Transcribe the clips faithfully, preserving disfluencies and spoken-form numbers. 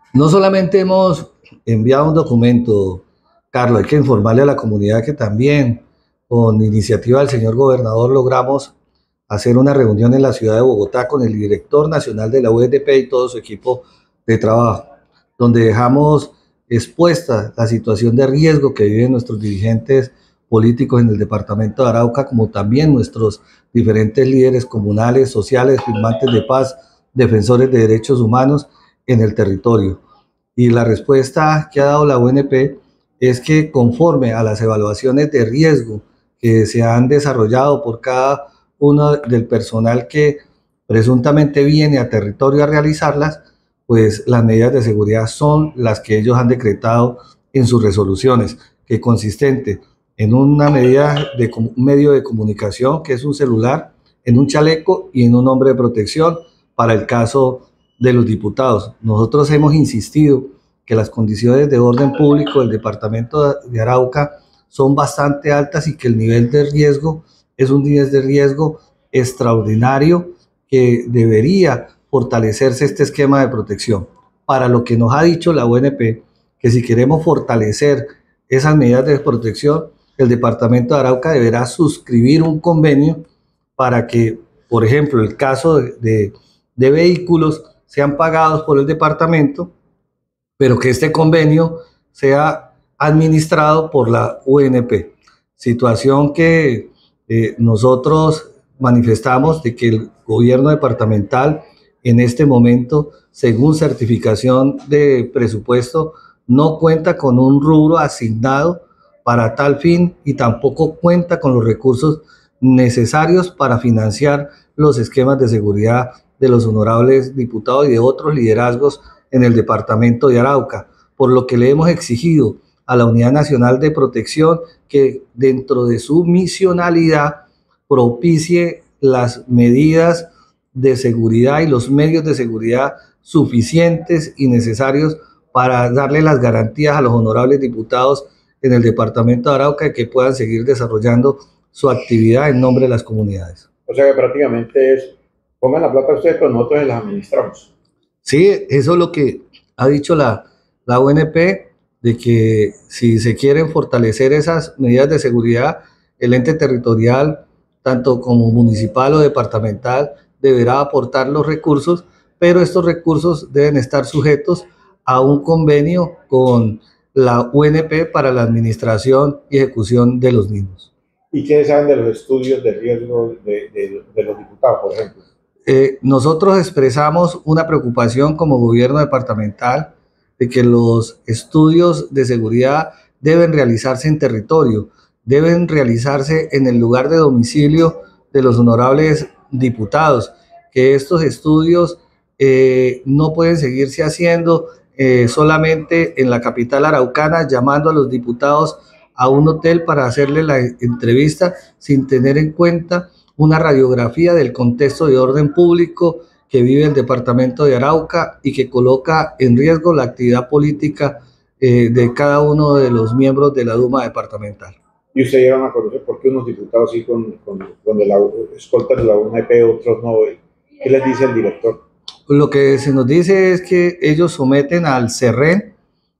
No solamente hemos enviado un documento, Carlos, hay que informarle a la comunidad que también con iniciativa del señor gobernador logramos hacer una reunión en la ciudad de Bogotá con el director nacional de la U N D P y todo su equipo de trabajo, donde dejamos expuesta la situación de riesgo que viven nuestros dirigentes políticos en el departamento de Arauca, como también nuestros diferentes líderes comunales, sociales, firmantes de paz, defensores de derechos humanos en el territorio. Y la respuesta que ha dado la U N P es que conforme a las evaluaciones de riesgo que se han desarrollado por cada uno del personal que presuntamente viene a territorio a realizarlas, pues las medidas de seguridad son las que ellos han decretado en sus resoluciones, que consistente en una medida de un medio de comunicación, que es un celular, en un chaleco y en un hombre de protección para el caso de los diputados. Nosotros hemos insistido que las condiciones de orden público del departamento de Arauca son bastante altas y que el nivel de riesgo es un nivel de riesgo extraordinario que debería fortalecerse este esquema de protección. Para lo que nos ha dicho la U N P, que si queremos fortalecer esas medidas de protección, el departamento de Arauca deberá suscribir un convenio para que, por ejemplo, el caso de, de, de vehículos sean pagados por el departamento, pero que este convenio sea administrado por la U N P. Situación que eh, nosotros manifestamos de que el gobierno departamental en este momento, según certificación de presupuesto, no cuenta con un rubro asignado para tal fin y tampoco cuenta con los recursos necesarios para financiar los esquemas de seguridad de los honorables diputados y de otros liderazgos en el departamento de Arauca, por lo que le hemos exigido a la Unidad Nacional de Protección que dentro de su misionalidad propicie las medidas de seguridad y los medios de seguridad suficientes y necesarios para darle las garantías a los honorables diputados en el departamento de Arauca y que puedan seguir desarrollando su actividad en nombre de las comunidades. O sea que prácticamente es, pongan la plata ustedes, pero nosotros la administramos. Sí, eso es lo que ha dicho la, la U N P, de que si se quieren fortalecer esas medidas de seguridad, el ente territorial, tanto como municipal o departamental, deberá aportar los recursos, pero estos recursos deben estar sujetos a un convenio con la U N P para la administración y ejecución de los mismos. ¿Y qué saben de los estudios de riesgo de, de, de los diputados, por ejemplo? Eh, nosotros expresamos una preocupación como gobierno departamental de que los estudios de seguridad deben realizarse en territorio, deben realizarse en el lugar de domicilio de los honorables diputados, que estos estudios eh, no pueden seguirse haciendo eh, solamente en la capital araucana, llamando a los diputados a un hotel para hacerle la entrevista sin tener en cuenta una radiografía del contexto de orden público que vive el departamento de Arauca y que coloca en riesgo la actividad política eh, de cada uno de los miembros de la Duma departamental. Y ustedes llegan a conocer por qué unos diputados sí con, con, con la escolta de la U N P, otros no. ¿Qué les dice el director? Lo que se nos dice es que ellos someten al CERREN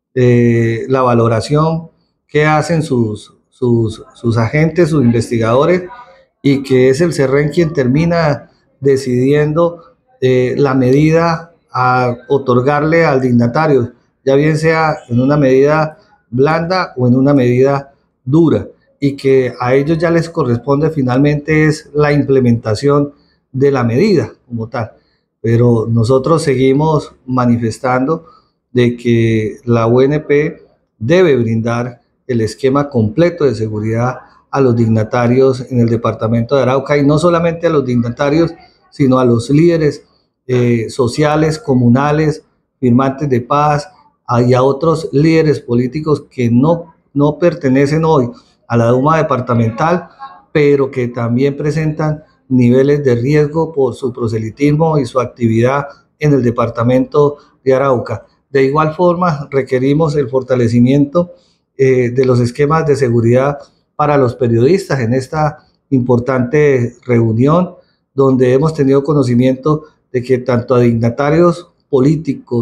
eh, la valoración que hacen sus, sus, sus agentes, sus investigadores, y que es el CERREN quien termina decidiendo eh, la medida a otorgarle al dignatario, ya bien sea en una medida blanda o en una medida dura, y que a ellos ya les corresponde finalmente es la implementación de la medida como tal. Pero nosotros seguimos manifestando de que la U N P debe brindar el esquema completo de seguridad a los dignatarios en el departamento de Arauca, y no solamente a los dignatarios, sino a los líderes eh, sociales, comunales, firmantes de paz, y a otros líderes políticos que no, no pertenecen hoy a la Duma departamental, pero que también presentan niveles de riesgo por su proselitismo y su actividad en el departamento de Arauca. De igual forma, requerimos el fortalecimiento eh, de los esquemas de seguridad para los periodistas en esta importante reunión, donde hemos tenido conocimiento de que tanto a dignatarios políticos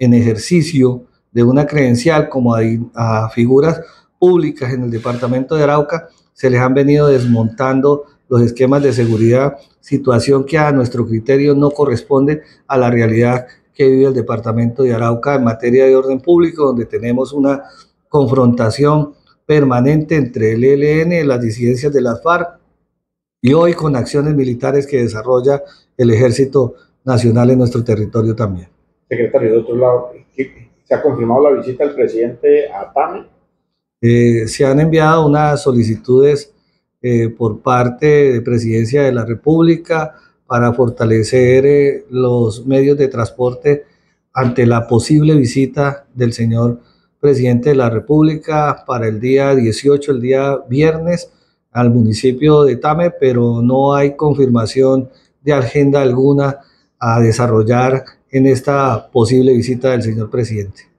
en ejercicio de una credencial como a, a figuras públicas en el departamento de Arauca, se les han venido desmontando los esquemas de seguridad, situación que a nuestro criterio no corresponde a la realidad que vive el departamento de Arauca en materia de orden público, donde tenemos una confrontación permanente entre el E L N, las disidencias de las FARC, y hoy con acciones militares que desarrolla el Ejército Nacional en nuestro territorio también. Secretario, de otro lado, ¿se ha confirmado la visita del presidente a Tame? Eh, se han enviado unas solicitudes eh, por parte de Presidencia de la República para fortalecer eh, los medios de transporte ante la posible visita del señor presidente de la República para el día dieciocho, el día viernes, al municipio de Tame, pero no hay confirmación de agenda alguna a desarrollar en esta posible visita del señor presidente.